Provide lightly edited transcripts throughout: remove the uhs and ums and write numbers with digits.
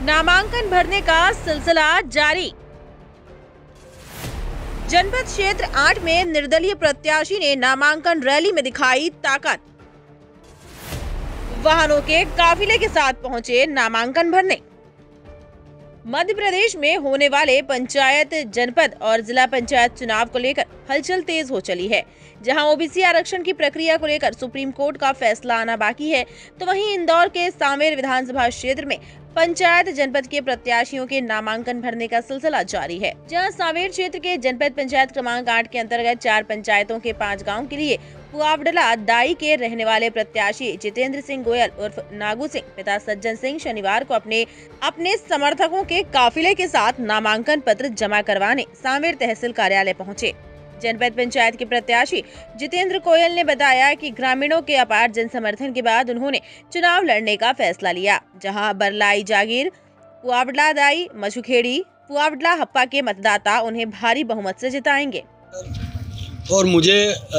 नामांकन भरने का सिलसिला जारी। जनपद क्षेत्र 8 में निर्दलीय प्रत्याशी ने नामांकन रैली में दिखाई ताकत। वाहनों के काफिले के साथ पहुंचे नामांकन भरने। मध्य प्रदेश में होने वाले पंचायत, जनपद और जिला पंचायत चुनाव को लेकर हलचल तेज हो चली है। जहां ओबीसी आरक्षण की प्रक्रिया को लेकर सुप्रीम कोर्ट का फैसला आना बाकी है, तो वहीं इंदौर के सांवेर विधानसभा क्षेत्र में पंचायत, जनपद के प्रत्याशियों के नामांकन भरने का सिलसिला जारी है। जहां सांवेर क्षेत्र के जनपद पंचायत क्रमांक 8 के अंतर्गत 4 पंचायतों के 5 गाँव के लिए पुआवडला दाई के रहने वाले प्रत्याशी जितेंद्र सिंह गोयल उर्फ नागू सिंह पिता सज्जन सिंह शनिवार को अपने समर्थकों के काफिले के साथ नामांकन पत्र जमा करवाने सांवेर तहसील कार्यालय पहुंचे। जनपद पंचायत के प्रत्याशी जितेंद्र गोयल ने बताया कि ग्रामीणों के अपार जन समर्थन के बाद उन्होंने चुनाव लड़ने का फैसला लिया। जहां बरलाई जागीर, पुआवडला दाई, मछुखेड़ी, पुआवडला हप्पा के मतदाता उन्हें भारी बहुमत से जिताएंगे। और मुझे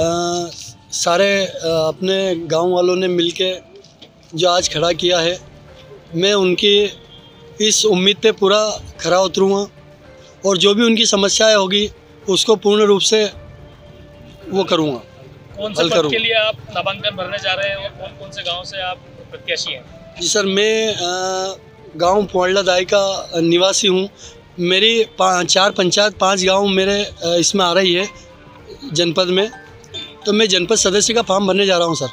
सारे अपने गांव वालों ने मिलके जो आज खड़ा किया है, मैं उनकी इस उम्मीद पे पूरा खरा उतरूँगा और जो भी उनकी समस्याएं होगी उसको पूर्ण रूप से वो करूँगा। कौन से पद के लिए आप नामांकन भरने जा रहे हैं और कौन कौन से गांव से आप प्रत्याशी हैं? जी सर, मैं गांव पुआवडला दाई का निवासी हूँ। मेरी 4 पंचायत 5 गांव मेरे इसमें आ रही है जनपद में, तो मैं जनपद सदस्य का फॉर्म भरने जा रहा हूं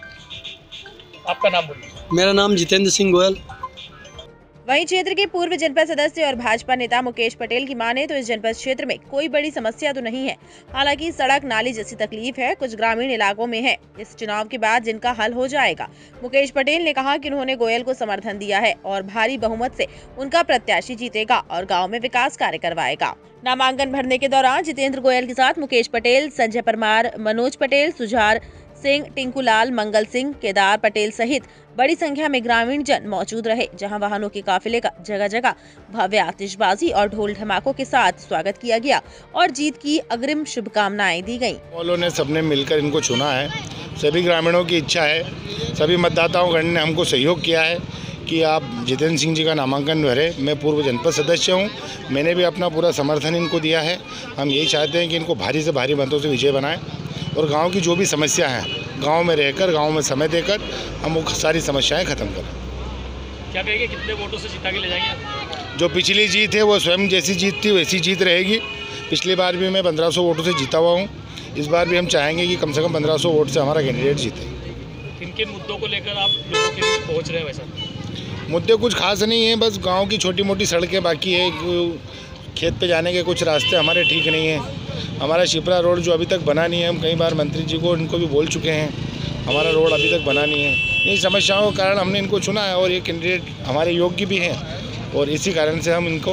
सर। आपका नाम बोलिए। मेरा नाम जितेंद्र सिंह गोयल। वहीं क्षेत्र के पूर्व जनपद सदस्य और भाजपा नेता मुकेश पटेल की माने तो इस जनपद क्षेत्र में कोई बड़ी समस्या तो नहीं है। हालांकि सड़क नाली जैसी तकलीफ है, कुछ ग्रामीण इलाकों में है। इस चुनाव के बाद जिनका हल हो जाएगा। मुकेश पटेल ने कहा कि उन्होंने गोयल को समर्थन दिया है और भारी बहुमत से उनका प्रत्याशी जीतेगा और गाँव में विकास कार्य करवाएगा। नामांकन भरने के दौरान जितेंद्र गोयल के साथ मुकेश पटेल, संजय परमार, मनोज पटेल, सुझार सिंह, टिंकूलाल, मंगल सिंह, केदार पटेल सहित बड़ी संख्या में ग्रामीण जन मौजूद रहे। जहां वाहनों के काफिले का जगह जगह भव्य आतिशबाजी और ढोल धमाकों के साथ स्वागत किया गया और जीत की अग्रिम शुभकामनाएं दी गईं। वालों ने सबने मिलकर इनको चुना है। सभी ग्रामीणों की इच्छा है, सभी मतदाताओं गण ने हमको सहयोग किया है कि आप जितेंद्र सिंह जी का नामांकन भरे। मैं पूर्व जनपद सदस्य हूं, मैंने भी अपना पूरा समर्थन इनको दिया है। हम यही चाहते हैं कि इनको भारी से भारी मतों से विजय बनाएं और गांव की जो भी समस्या है, गांव में रहकर, गांव में समय देकर हम वो सारी समस्याएं खत्म करें। क्या कहेंगे, कितने वोटों से जिता के ले जाएंगे? जो पिछली जीत है वो स्वयं जैसी जीत थी वैसी जीत रहेगी। पिछली बार भी मैं 1500 वोटों से जीता हुआ हूँ। इस बार भी हम चाहेंगे कि कम से कम 1500 वोट से हमारा कैंडिडेट जीते। किन किन मुद्दों को लेकर आप लोगों के बीच पहुँच रहे हैं? वैसा मुद्दे कुछ खास नहीं है, बस गांव की छोटी मोटी सड़कें बाकी है। खेत पे जाने के कुछ रास्ते हमारे ठीक नहीं हैं। हमारा शिप्रा रोड जो अभी तक बना नहीं है, हम कई बार मंत्री जी को इनको भी बोल चुके हैं, हमारा रोड अभी तक बना नहीं है। इन समस्याओं के कारण हमने इनको चुना है और ये कैंडिडेट हमारे योग्य भी हैं और इसी कारण से हम इनको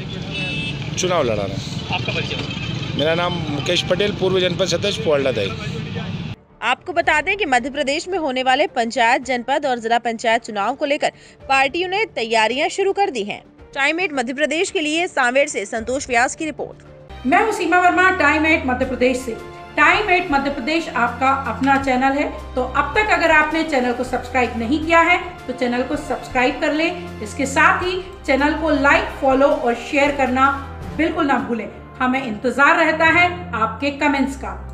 चुनाव लड़ा रहे हैं। आपका परिचय? मेरा नाम मुकेश पटेल, पूर्व जनपद सदस्य पुआवडला दाई। आपको बता दें कि मध्य प्रदेश में होने वाले पंचायत, जनपद और जिला पंचायत चुनाव को लेकर पार्टियों ने तैयारियां शुरू कर दी हैं। टाइम 8 मध्य प्रदेश के लिए सांवेर से संतोष व्यास की रिपोर्ट। मैं हूं सीमा वर्मा, टाइम 8 मध्य प्रदेश से। टाइम 8 मध्य प्रदेश आपका अपना चैनल है, तो अब तक अगर आपने चैनल को सब्सक्राइब नहीं किया है तो चैनल को सब्सक्राइब कर लें। इसके साथ ही चैनल को लाइक, फॉलो और शेयर करना बिल्कुल ना भूलें। हमें इंतजार रहता है आपके कमेंट्स का।